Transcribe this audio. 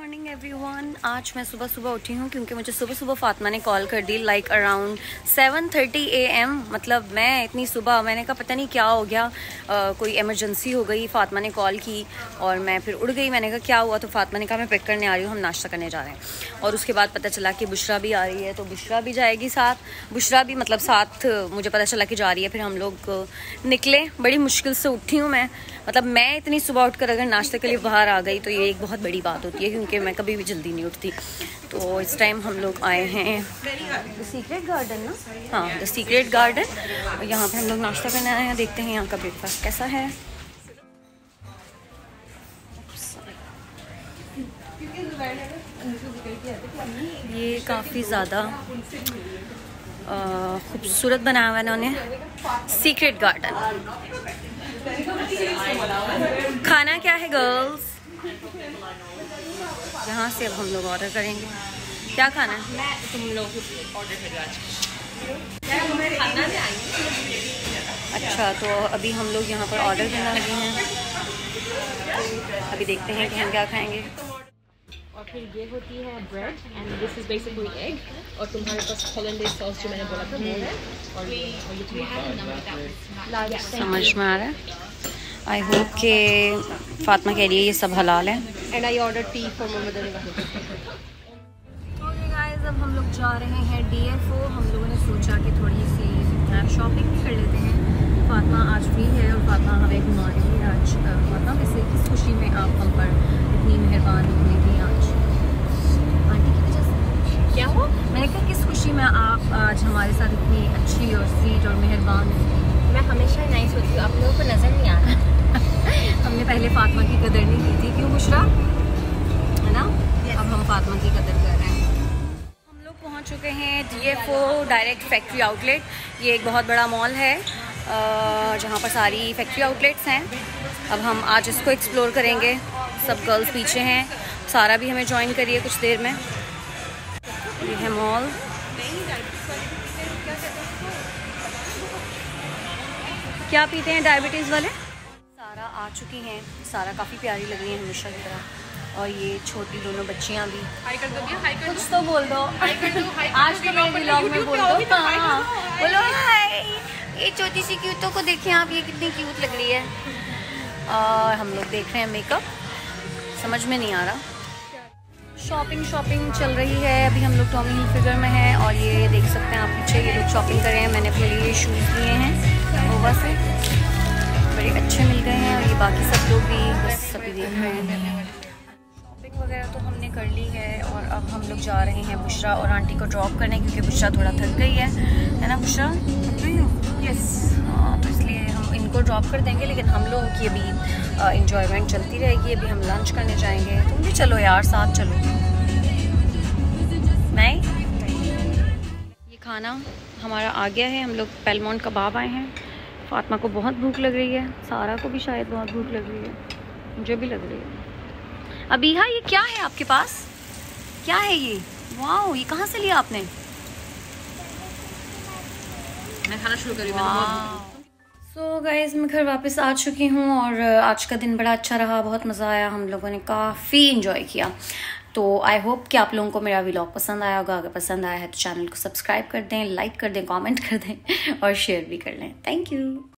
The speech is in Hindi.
Morning everyone. आज मैं सुबह सुबह उठी हूँ क्योंकि मुझे सुबह सुबह फातिमा ने कॉल कर दी, लाइक अराउंड 7:30 AM। मतलब मैं इतनी सुबह, मैंने कहा पता नहीं क्या हो गया, कोई इमरजेंसी हो गई। फातिमा ने कॉल की और मैं फिर उड़ गई। मैंने कहा क्या हुआ, तो फातिमा ने कहा मैं पिक करने आ रही हूँ, हम नाश्ता करने जा रहे हैं। और उसके बाद पता चला कि बुशरा भी आ रही है, तो बुशरा भी जाएगी साथ। बुशरा भी मतलब साथ मुझे पता चला कि जा रही है। फिर हम लोग निकले। बड़ी मुश्किल से उठी हूँ मैं, मतलब मैं इतनी सुबह उठकर अगर नाश्ते के लिए बाहर आ गई तो ये एक बहुत बड़ी बात होती है, क्योंकि मैं कभी भी जल्दी नहीं उठती। तो इस टाइम हम लोग आए हैं द सीक्रेट गार्डन ना, हाँ द सीक्रेट गार्डन। यहाँ पे हम लोग नाश्ता करने आए हैं। देखते हैं यहाँ का ब्रेकफास्ट कैसा है। ये काफ़ी ज़्यादा खूबसूरत बनाया हुआ है इन्होंने, सीक्रेट गार्डन। खाना क्या है गर्ल्स? यहाँ से अब हम लोग ऑर्डर करेंगे। क्या खाना है? मैं तुम लोग ऑर्डर करो आज। अच्छा, तो अभी हम लोग यहाँ पर ऑर्डर करने लगे हैं। अभी देखते हैं कि हम क्या खाएंगे। और फिर ये होती है bread and this is basically egg, और तुम्हारे पास होलैंडेज सॉस जो मैंने बोला था वो है, और ये समझ में आ रहा है। आई होप कि फातिमा कह रही है ये सब हलाल है। And I order tea for my mother. Okay guys, अब हम लोग जा रहे हैं DFO। हम लोगों ने सोचा कि थोड़ी सी शॉपिंग भी कर लेते हैं। फातिमा आज फ्री है और फातिमा हमें घुमा रही है आज। फातिमा वैसे किस खुशी में आप हम पर इतनी मेहरबान हुई थी आज आंटी की वजह से? क्या हुआ? मैंने कहा किस खुशी में आप आज हमारे साथ इतनी अच्छी और स्वीट और मेहरबान हुई? मैं हमेशा नाइस होती हूँ, आप लोगों को नज़र नहीं आ रहा। हमने पहले फातिमा की कदर नहीं की थी, क्यों बुशरा, है ना? अब हम फातिमा की कदर कर रहे हैं। हम लोग पहुंच चुके हैं DFO डायरेक्ट फैक्ट्री आउटलेट। ये एक बहुत बड़ा मॉल है जहाँ पर सारी फैक्ट्री आउटलेट्स हैं। अब हम आज इसको एक्सप्लोर करेंगे। सब गर्ल्स पीछे हैं, सारा भी हमें ज्वाइन करिए कुछ देर में। ये है मॉल। क्या पीते हैं डायबिटीज़ वाले? सारा आ चुकी हैं। सारा काफ़ी प्यारी लग रही है हमेशा की तरह। और ये छोटी दोनों बच्चियाँ भी। कुछ तो बोल दो। आज तो मेरे व्लॉग में बोल दो। हाँ बोलो हाय। ये छोटी सी क्यूटों को देखें आप, ये कितनी क्यूट लग रही है। और हम लोग देख रहे हैं मेकअप, समझ में नहीं आ रहा। शॉपिंग चल रही है। अभी हम लोग टॉमी हिलफिगर में हैं और ये देख सकते हैं आप पीछे, ये लोग शॉपिंग कर रहे हैं। मैंने अपने लिए शूज़ लिए हैं ओवा से, बड़े अच्छे मिल गए हैं। और ये बाकी सब लोग भी बस सभी देख रहे हैं। शॉपिंग वगैरह तो हमने कर ली है और अब हम लोग जा रहे हैं बुशरा और आंटी को ड्रॉप करने, क्योंकि बुशरा थोड़ा थक गई है ना बुशरा? यस। हाँ, तो इसलिए हम इनको ड्रॉप कर देंगे, लेकिन हम लोगों की अभी इंजॉयमेंट चलती रहेगी। अभी हम लंच करने जाएंगे। तुम भी चलो यार, साथ चलो। नहीं, ये खाना हमारा आ गया है। हम लोग पेलमोंट कबाब आए हैं। फातिमा को बहुत भूख लग रही है, सारा को भी शायद बहुत भूख लग रही है, मुझे भी लग रही है। अभी हाँ, ये क्या है आपके पास? क्या है ये? वाओ, ये कहाँ से लिया आपने? मैं खाना शुरू करी। सो गाइज, मैं घर वापस आ चुकी हूँ और आज का दिन बड़ा अच्छा रहा, बहुत मज़ा आया। हम लोगों ने काफ़ी इंजॉय किया। तो आई होप कि आप लोगों को मेरा व्लॉग पसंद आया होगा। अगर पसंद आया है तो चैनल को सब्सक्राइब कर दें, लाइक कर दें, कमेंट कर दें और शेयर भी कर लें। Thank you.